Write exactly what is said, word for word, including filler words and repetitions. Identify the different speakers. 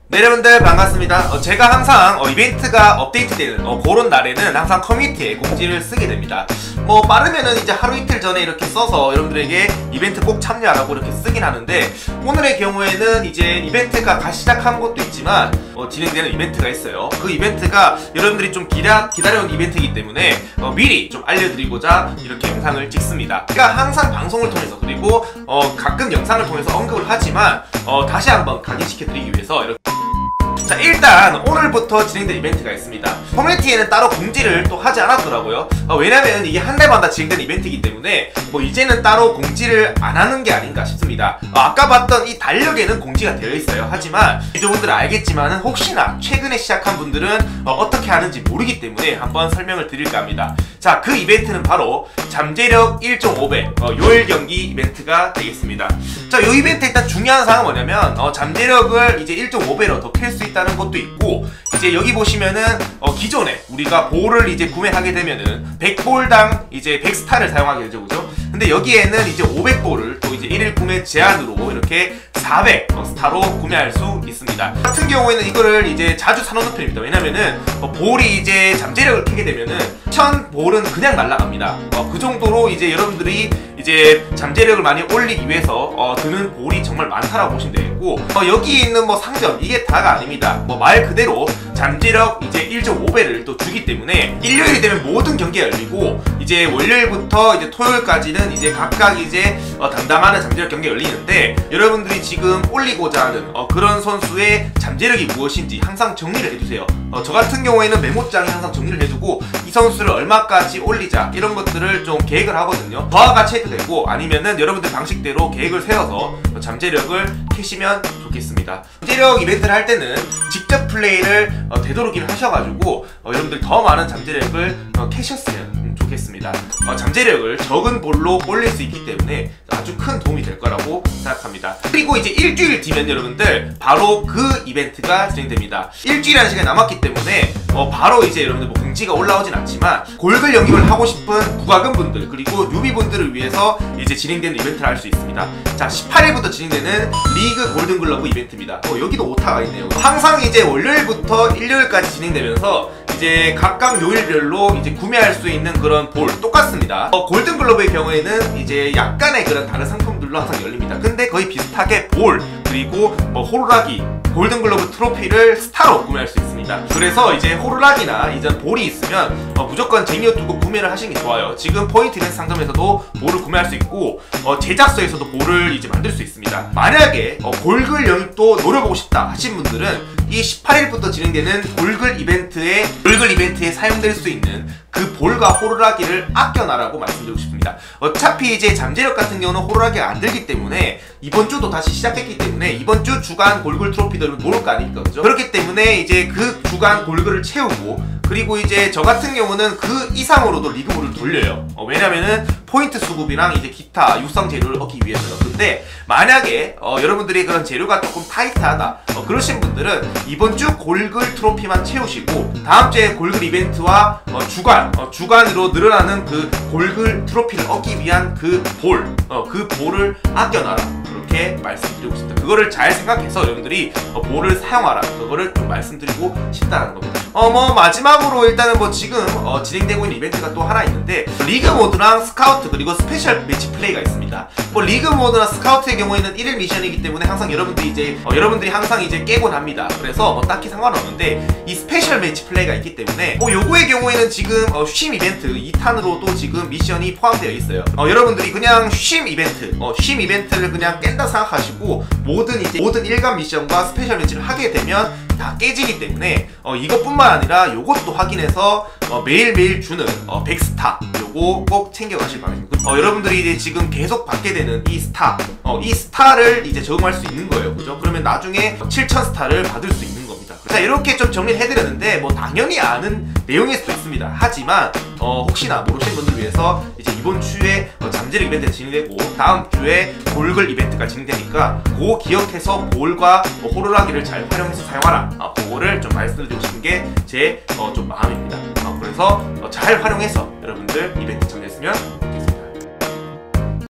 Speaker 1: 네, 여러분들 반갑습니다. 어, 제가 항상 어, 이벤트가 업데이트되는 어, 그런 날에는 항상 커뮤니티에 공지를 쓰게 됩니다. 뭐 빠르면은 이제 하루 이틀 전에 이렇게 써서 여러분들에게 이벤트 꼭 참여하라고 이렇게 쓰긴 하는데, 오늘의 경우에는 이제 이벤트가 다 시작한 것도 있지만 어, 진행되는 이벤트가 있어요. 그 이벤트가 여러분들이 좀 기다, 기다려온 이벤트이기 때문에 어, 미리 좀 알려드리고자 이렇게 영상을 찍습니다. 제가 항상 방송을 통해서 그리고 어, 가끔 영상을 통해서 언급을 하지만 어, 다시 한번 각인시켜드리기 위해서 이렇게. 자, 일단 오늘부터 진행될 이벤트가 있습니다. 커뮤니티에는 따로 공지를 또 하지 않았더라고요. 어, 왜냐면 이게 한 달마다 진행되는 이벤트이기 때문에 뭐 이제는 따로 공지를 안 하는 게 아닌가 싶습니다. 어, 아까 봤던 이 달력에는 공지가 되어 있어요. 하지만 유저분들은 알겠지만 혹시나 최근에 시작한 분들은 어, 어떻게 하는지 모르기 때문에 한번 설명을 드릴까 합니다. 자, 그 이벤트는 바로 잠재력 일 점 오 배 어, 요일 경기 이벤트가 되겠습니다. 자, 요 이벤트 일단 중요한 사항은 뭐냐면 어, 잠재력을 이제 일 점 오 배로 더 캘 수 있다는 것도 있고, 이제 여기 보시면은 어, 기존에 우리가 볼을 이제 구매하게 되면은 백 볼당 이제 백 스타를 사용하게 되죠, 그죠? 근데 여기에는 이제 오백 볼을 또 이제 일일 구매 제한으로 이렇게 사백 스타로 구매할 수 있습니다. 같은 경우에는 이거를 이제 자주 사놓는 편입니다. 왜냐면은 어, 볼이 이제 잠재력을 캐게 되면은 천 볼은 그냥 날아갑니다. 어, 그 정도로 이제 여러분들이 이제 잠재력을 많이 올리기 위해서 어, 드는 볼이 정말 많다라고 보시면 되겠고, 어, 여기 있는 뭐 상점 이게 다가 아닙니다. 뭐 말 그대로 잠재력 이제 일 점 오 배를 또 주기 때문에 일요일이 되면 모든 경기가 열리고, 이제 월요일부터 이제 토요일까지는 이제 각각 이제 어, 담당하는 잠재력 경기가 열리는데, 여러분들이 지금 올리고자 하는 어, 그런 선수의 잠재력이 무엇인지 항상 정리를 해주세요. 어, 저 같은 경우에는 메모장에 항상 정리를 해두고 이 선수를 얼마까지 올리자 이런 것들을 좀 계획을 하거든요. 저와 같이 해도 되고 아니면은 여러분들 방식대로 계획을 세워서 잠재력을 캐시면 좋겠습니다. 잠재력 이벤트를 할 때는 직접 플레이를 어, 되도록이면 하셔가지고 어, 여러분들 더 많은 잠재력을 어, 캐셨으면 음, 좋겠습니다. 어, 잠재력을 적은 볼로 올릴 수 있기 때문에 아주 큰 도움이 될 거라고 생각합니다. 그리고 이제 일주일 뒤면 여러분들 바로 그 이벤트가 진행됩니다. 일주일이라는 시간이 남았기 때문에 어, 바로 이제 여러분들 뭐 공지가 올라오진 않지만 골글 영입을 하고 싶은 부가금 분들 그리고 뉴비 분들을 위해서 이제 진행되는 이벤트를 할 수 있습니다. 자, 십팔 일부터 진행되는 리그 골든글러브 이벤트입니다. 어, 여기도 오타가 있네요. 항상 이제 월요일부터 일요일까지 진행되면서 이제 각각 요일별로 이제 구매할 수 있는 그런 볼 똑같습니다. 어, 골든글러브의 경우에는 이제 약간의 그런 다른 상품들로 항상 열립니다. 근데 거의 비슷하게 볼 그리고 뭐 호루라기, 골든글러브 트로피를 스타로 구매할 수 있습니다. 그래서 이제 호루라기나 이전 볼이 있으면 어, 무조건 쟁여 두고 구매를 하시는 게 좋아요. 지금 포인트 이벤트 상점에서도 볼을 구매할 수 있고 어, 제작소에서도 볼을 이제 만들 수 있습니다. 만약에 어, 골글 영입도 노려보고 싶다 하신 분들은 이 십팔 일부터 진행되는 골글 이벤트에 골글 이벤트에 사용될 수 있는 그 볼과 호루라기를 아껴놔라고 말씀드리고 싶습니다. 어차피 이제 잠재력 같은 경우는 호루라기가 안 들기 때문에 이번 주도 다시 시작했기 때문에 이번 주 주간 골글 트로피들을 모를 거 아닙니까, 그죠? 그렇기 때문에 이제 그 주간 골글을 채우고, 그리고 이제 저 같은 경우는 그 이상으로도 리그볼을 돌려요. 어, 왜냐면은 포인트 수급이랑 이제 기타 육성 재료를 얻기 위해서요. 근데 만약에 어, 여러분들이 그런 재료가 조금 타이트하다 어, 그러신 분들은 이번 주 골글 트로피만 채우시고 다음 주에 골글 이벤트와 어, 주간 어, 주간으로 늘어나는 그 골글 트로피를 얻기 위한 그 볼, 어, 그 볼을 아껴놔라, 그렇게 말씀드리고 싶다. 그거를 잘 생각해서 여러분들이 어, 볼을 사용하라, 그거를 좀 말씀드리고 싶다는 겁니다. 어, 뭐 마지막으로 일단은 뭐 지금 어, 진행되고 있는 이벤트가 또 하나 있는데, 리그 모드랑 스카우트 그리고 스페셜 매치 플레이가 있습니다. 뭐 리그 모드나 스카우트의 경우에는 일일 미션이기 때문에 항상 여러분들이 이제 어, 여러분들이 항상 이제 깨곤 합니다. 그래서 뭐 딱히 상관없는데, 이 스페셜 매치 플레이가 있기 때문에 뭐 요거의 경우에는 지금 어, 쉼 이벤트 이 탄으로도 지금 미션이 포함되어 있어요. 어, 여러분들이 그냥 쉼 이벤트 어, 쉼 이벤트를 그냥 깬다 생각하시고 모든 이제 모든 일간 미션과 스페셜 매치를 하게 되면 다 깨지기 때문에 어, 이것뿐만 아니라 요것도 확인해서 어, 매일매일 주는 어, 백 스타 요거 꼭 챙겨가실 바랍니다. 어, 여러분들이 이제 지금 계속 받게 되는 이 스타 어, 이 스타를 이제 적응할 수 있는 거예요, 그죠? 그러면 나중에 칠천 스타를 받을 수 있는 겁니다. 자, 이렇게 좀 정리를 해드렸는데 뭐 당연히 아는 내용일 수도 있습니다. 하지만 어, 혹시나 모르신 분들 위해서 이제 이번 주에 어, 잠재력 이벤트가 진행되고 다음 주에 골글 이벤트가 진행되니까 그거 기억해서 볼과 뭐 호루라기를 잘 활용해서 사용하라, 어, 그거를 좀 말씀드리고 싶은 게 제 어, 좀 마음입니다. 어, 그래서 어, 잘 활용해서 여러분들 이벤트 참여했으면